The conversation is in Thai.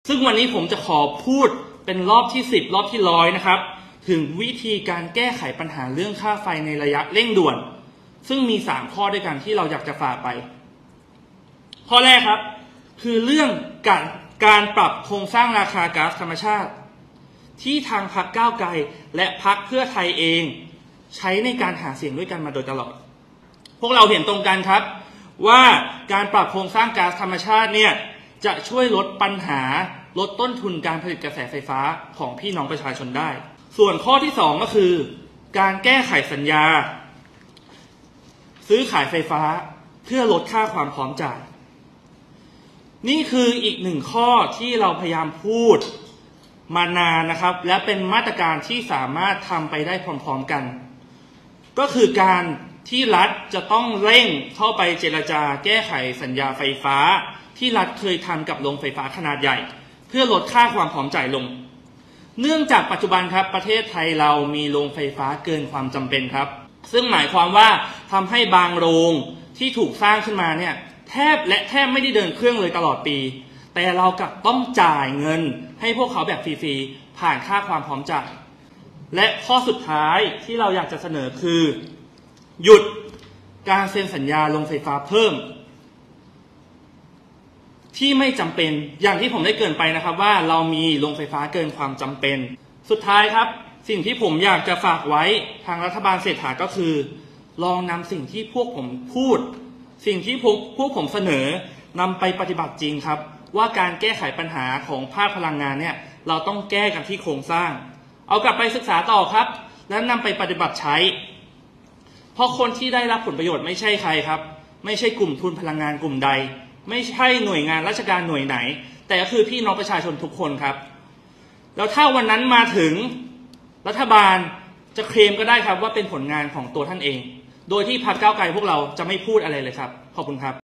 ซึ่งวันนี้ผมจะขอพูดเป็นรอบที่10รอบที่100นะครับถึงวิธีการแก้ไขปัญหาเรื่องค่าไฟในระยะเร่งด่วนซึ่งมี3ข้อด้วยกันที่เราอยากจะฝากไปข้อแรกครับคือเรื่องการปรับโครงสร้างราคาก๊าซธรรมชาติที่ทางพรรคก้าวไกลและพรรคเพื่อไทยเองใช้ในการหาเสียงด้วยกันมาโดยตลอดพวกเราเห็นตรงกันครับว่าการปรับโครงสร้างก๊าซธรรมชาติเนี่ยจะช่วยลดปัญหาลดต้นทุนการผลิตกระแสไฟฟ้าของพี่น้องประชาชนได้ส่วนข้อที่2ก็คือการแก้ไขสัญญาซื้อขายไฟฟ้าเพื่อลดค่าความพร้อมจ่ายนี่คืออีก1ข้อที่เราพยายามพูดมานานนะครับและเป็นมาตรการที่สามารถทำไปได้พร้อมๆกันก็คือการที่รัฐจะต้องเร่งเข้าไปเจรจาแก้ไขสัญญาไฟฟ้าที่รัฐเคยทำกับโรงไฟฟ้าขนาดใหญ่เพื่อลดค่าความพร้อมจ่ายลงเนื่องจากปัจจุบันครับประเทศไทยเรามีโรงไฟฟ้าเกินความจำเป็นครับซึ่งหมายความว่าทำให้บางโรงที่ถูกสร้างขึ้นมาเนี่ยแทบไม่ได้เดินเครื่องเลยตลอดปีแต่เรากลับต้องจ่ายเงินให้พวกเขาแบบฟรีๆผ่านค่าความพร้อมจ่ายและข้อสุดท้ายที่เราอยากจะเสนอคือหยุดการเซ็นสัญญาโรงไฟฟ้าเพิ่มที่ไม่จำเป็นอย่างที่ผมได้เกริ่นไปนะครับว่าเรามีโรงไฟฟ้าเกินความจำเป็นสุดท้ายครับสิ่งที่ผมอยากจะฝากไว้ทางรัฐบาลเศรษฐาก็คือลองนำสิ่งที่พวกผมพูดสิ่งที่พวกผมเสนอนำไปปฏิบัติจริงครับว่าการแก้ไขปัญหาของภาคพลังงานเนี่ยเราต้องแก้กันที่โครงสร้างเอากลับไปศึกษาต่อครับแล้วนำไปปฏิบัติใช้เพราะคนที่ได้รับผลประโยชน์ไม่ใช่ใครครับไม่ใช่กลุ่มทุนพลังงานกลุ่มใดไม่ใช่หน่วยงานราชการหน่วยไหนแต่ก็คือพี่น้องประชาชนทุกคนครับแล้วถ้าวันนั้นมาถึงรัฐบาลจะเคลมก็ได้ครับว่าเป็นผลงานของตัวท่านเองโดยที่พรรคก้าวไกลพวกเราจะไม่พูดอะไรเลยครับขอบคุณครับ